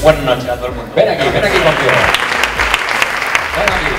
Buenas noches a todo el mundo. Ven aquí contigo. Ven aquí.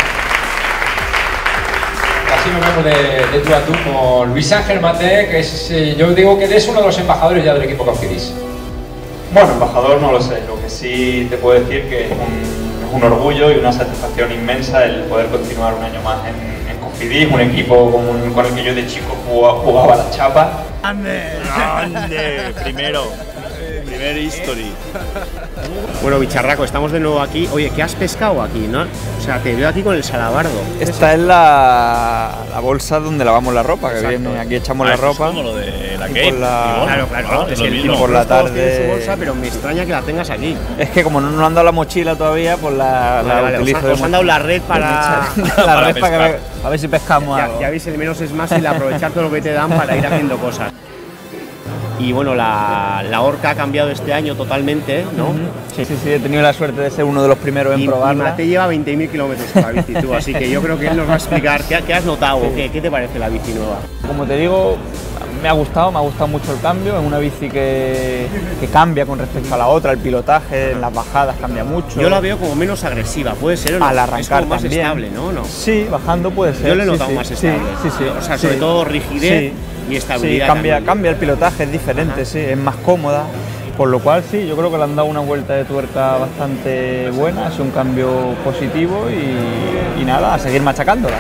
Así nos vemos de tú a tú con Luis Ángel Mate, que es, yo digo que es uno de los embajadores ya del equipo Cofidis. Bueno, embajador no lo sé, lo que sí te puedo decir que es un orgullo y una satisfacción inmensa el poder continuar un año más en Cofidis, un equipo con el que yo de chico jugaba la chapa. ¡Grande! Primer history. Bueno, bicharraco, estamos de nuevo aquí. Oye, ¿qué has pescado aquí, no? O sea, te veo aquí con el salabardo. Esta es la bolsa donde lavamos la ropa, que viene, aquí echamos la ropa. Es como lo de la y Cape. claro, Es el y por la tarde. tiene su bolsa, pero me extraña que la tengas aquí. Es que como no nos han dado la mochila todavía, pues la utilizo. Os han dado la red para a ver si pescamos algo. Ya veis, el menos es más, el aprovechar todo lo que te dan para ir haciendo cosas. Y bueno, la orca ha cambiado este año totalmente, ¿no? Sí, he tenido la suerte de ser uno de los primeros en probarla. Y Mate lleva 20.000 kilómetros con la bici, tú, así que yo creo que él nos va a explicar qué has notado, sí. ¿Qué te parece la bici nueva? Como te digo, me ha gustado mucho el cambio. Es una bici que cambia con respecto a la otra, el pilotaje, en las bajadas cambia mucho. Yo la veo como menos agresiva, puede ser, ¿o no? Al arrancar es como más también. Estable, ¿no? Sí, bajando puede ser. Yo le he notado más estable. Sí. O sea, sobre todo rigidez y estabilidad. Sí, cambia el pilotaje, es diferente, sí, es más cómoda. Por lo cual sí, yo creo que le han dado una vuelta de tuerca bastante buena, es un cambio positivo y nada, a seguir machacándola.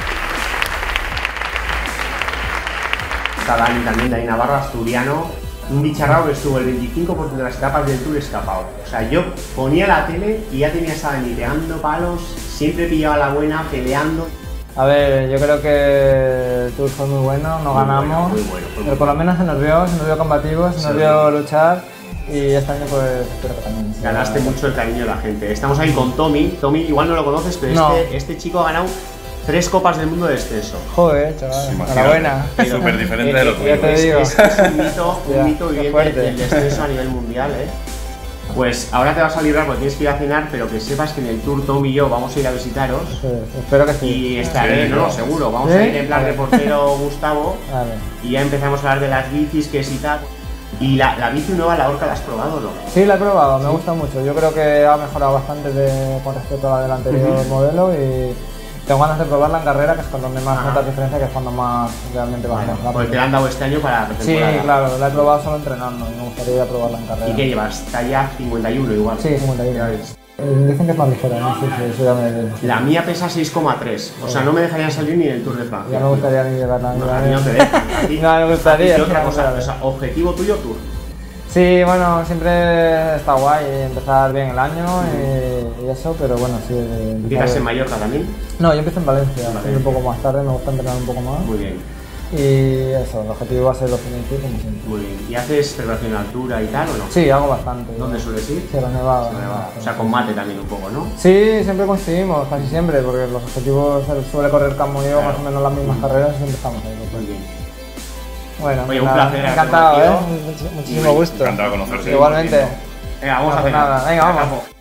Está Dani también, Dani Navarro, asturiano, un bicharrao que estuvo el 25% de las etapas del Tour escapado. O sea, yo ponía la tele y ya tenía a Dani pegando palos, siempre pillaba la buena, peleando. A ver, yo creo que el Tour fue muy bueno, no ganamos, pero por lo menos se nos vio combativos, se nos vio luchar y este año pues espero que también. Ganaste mucho el cariño de la gente. Estamos ahí con Tommy, igual no lo conoces, pero no. este chico ha ganado 3 copas del mundo de exceso. Joder, chaval, enhorabuena. Súper diferente de lo tuyo. Ya te digo. Es un mito viviente del descenso a nivel mundial, ¿eh? Pues ahora te vas a librar porque tienes que ir a cenar, pero que sepas que en el Tour Tom y yo vamos a ir a visitaros. Sí, espero que sí. Y estaré, no, seguro, vamos a ir en plan reportero Gustavo. Vale. Y ya empezamos a hablar de las bicis, que si tal. Y la bici nueva, la Orca, ¿la has probado o no? Sí, la he probado, me gusta mucho. Yo creo que ha mejorado bastante con respecto a la del anterior modelo y tengo ganas de probarla en carrera, que es con donde más notas diferencia, que es cuando más realmente va más rápido. Porque te la han dado este año para la pretemporada. Sí, claro, la he probado solo entrenando y me gustaría ir a probarla en carrera. ¿Y qué llevas? ¿Talla 51 igual? Sí, 51. Dicen que es más ligera, no sé si eso ya me... La mía pesa 6,3, o sea, no me dejarían salir ni en el Tour de Francia. Ya me gustaría ni llevarla. No, a mí no te dejan. No, me gustaría. ¿Y otra cosa? O sea, ¿objetivo tuyo Tour? Sí, bueno, siempre está guay empezar bien el año y eso, pero bueno, sí. ¿Empiezas en Mallorca también? No, yo empiezo en Valencia, un poco más tarde, me gusta entrenar un poco más. Muy bien. Y eso, el objetivo va a ser los Tour como siempre. Muy bien. ¿Y haces preparación de altura y tal o no? Sí, hago bastante. ¿Dónde sueles ir? Sierra Nevada. O sea, con Mate también un poco, ¿no? Sí, siempre coincidimos, casi siempre, porque los objetivos suele correr Camo y yo más o menos las mismas carreras y siempre estamos ahí. Muy bien. Bueno, oye, un placer. Encantado, muchísimo gusto. Encantado de conocerte. Igualmente. Venga, vamos a hacer nada. Venga, vamos.